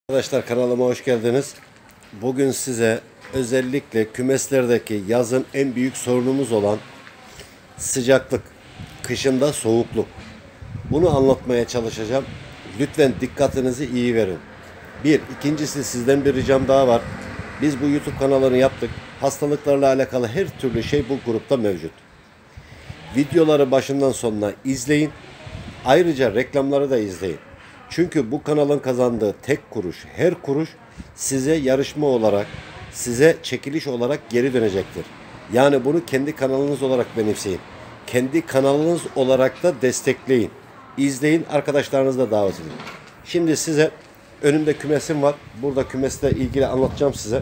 Arkadaşlar kanalıma hoş geldiniz. Bugün size özellikle kümeslerdeki yazın en büyük sorunumuz olan sıcaklık, kışında soğukluk. Bunu anlatmaya çalışacağım. Lütfen dikkatinizi iyi verin. İkincisi sizden bir ricam daha var. Biz bu YouTube kanalını yaptık. Hastalıklarla alakalı her türlü şey bu grupta mevcut. Videoları başından sonuna izleyin. Ayrıca reklamları da izleyin. Çünkü bu kanalın kazandığı tek kuruş, her kuruş size yarışma olarak, size çekiliş olarak geri dönecektir. Yani bunu kendi kanalınız olarak benimseyin. Kendi kanalınız olarak da destekleyin. İzleyin, arkadaşlarınızı da davet edin. Şimdi size önümde kümesim var. Burada kümesle ilgili anlatacağım size.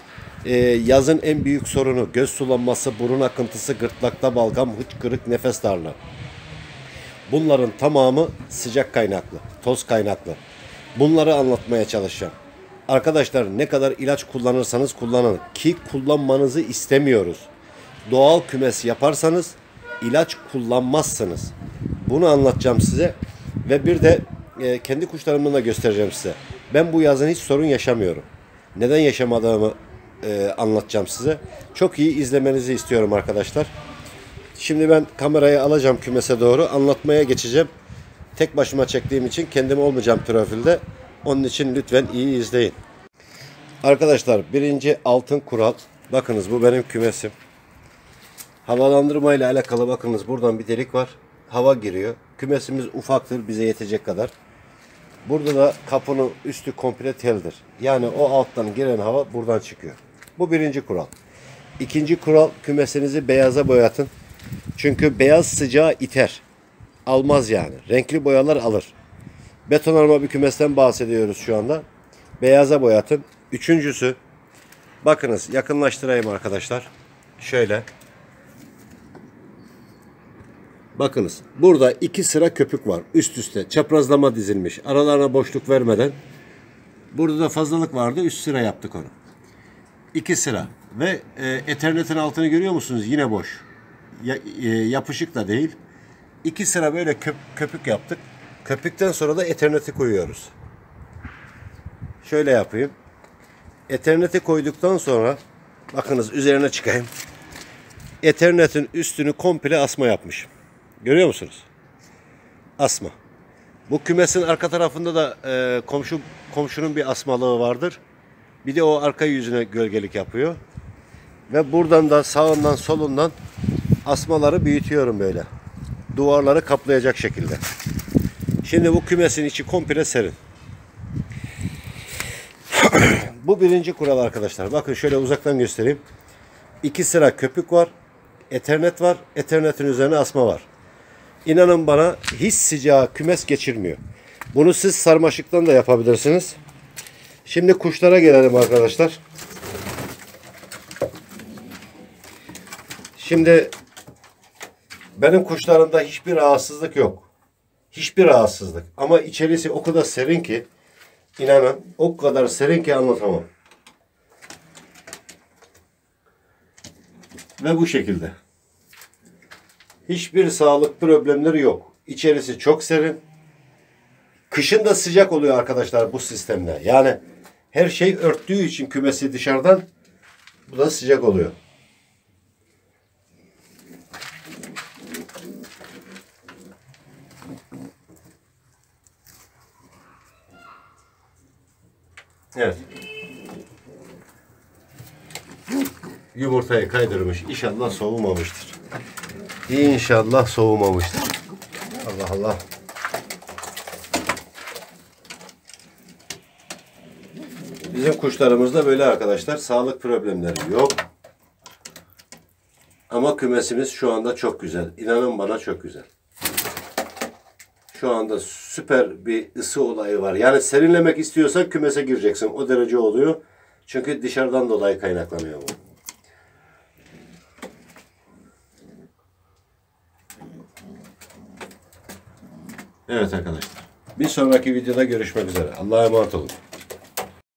Yazın en büyük sorunu göz sulanması, burun akıntısı, gırtlakta balgam, hıçkırık, nefes darlığı. Bunların tamamı sıcak kaynaklı, toz kaynaklı. Bunları anlatmaya çalışacağım. Arkadaşlar ne kadar ilaç kullanırsanız kullanın ki kullanmanızı istemiyoruz. Doğal kümes yaparsanız ilaç kullanmazsınız. Bunu anlatacağım size ve bir de kendi kuşlarımdan da göstereceğim size. Ben bu yazın hiç sorun yaşamıyorum. Neden yaşamadığımı anlatacağım size. Çok iyi izlemenizi istiyorum arkadaşlar. Şimdi ben kamerayı alacağım kümese doğru anlatmaya geçeceğim. Tek başıma çektiğim için kendim olmayacağım profilde. Onun için lütfen iyi izleyin. Arkadaşlar birinci altın kural. Bakınız bu benim kümesim. Havalandırma ile alakalı bakınız buradan bir delik var. Hava giriyor. Kümesimiz ufaktır, bize yetecek kadar. Burada da kapının üstü komple teldir. Yani o alttan giren hava buradan çıkıyor. Bu birinci kural. İkinci kural, kümesinizi beyaza boyatın. Çünkü beyaz sıcağı iter. Almaz yani. Renkli boyalar alır. Betonarme bir kümesten bahsediyoruz şu anda. Beyaza boyatın. Üçüncüsü, bakınız yakınlaştırayım arkadaşlar. Şöyle. Bakınız burada 2 sıra köpük var. Üst üste çaprazlama dizilmiş. Aralarına boşluk vermeden. Burada da fazlalık vardı. Üst sıra yaptık onu. 2 sıra. Ve Ethernet'in altını görüyor musunuz? Yine boş. Yapışık da değil. 2 sıra böyle köpük yaptık. Köpükten sonra da Ethernet'i koyuyoruz. Şöyle yapayım. Ethernet'i koyduktan sonra bakınız üzerine çıkayım. Ethernet'in üstünü komple asma yapmışım. Görüyor musunuz? Asma. Bu kümesin arka tarafında da komşunun bir asmalığı vardır. Bir de o arka yüzüne gölgelik yapıyor. Ve buradan da sağından solundan asmaları büyütüyorum böyle. Duvarları kaplayacak şekilde. Şimdi bu kümesin içi komple serin. Bu birinci kural arkadaşlar. Bakın şöyle uzaktan göstereyim. 2 sıra köpük var. Ethernet var. Ethernet'in üzerine asma var. İnanın bana hiç sıcağı kümes geçirmiyor. Bunu siz sarmaşıktan da yapabilirsiniz. Şimdi kuşlara gelelim arkadaşlar. Şimdi benim kuşlarımda hiçbir rahatsızlık yok. Hiçbir rahatsızlık. Ama içerisi o kadar serin ki, inanın o kadar serin ki anlatamam. Ve bu şekilde. Hiçbir sağlık problemleri yok. İçerisi çok serin. Kışın da sıcak oluyor arkadaşlar bu sistemle. Yani her şey örttüğü için kümesi dışarıdan, bu da sıcak oluyor. Evet. Yumurtayı kaydırmış. İnşallah soğumamıştır. İnşallah soğumamıştır. Allah Allah. Bizim kuşlarımızda böyle arkadaşlar. Sağlık problemleri yok. Ama kümesimiz şu anda çok güzel. İnanın bana çok güzel. Şu anda süper bir ısı olayı var. Yani serinlemek istiyorsan kümese gireceksin. O derece oluyor. Çünkü dışarıdan dolayı kaynaklanıyor bu. Evet arkadaşlar. Bir sonraki videoda görüşmek üzere. Allah'a emanet olun.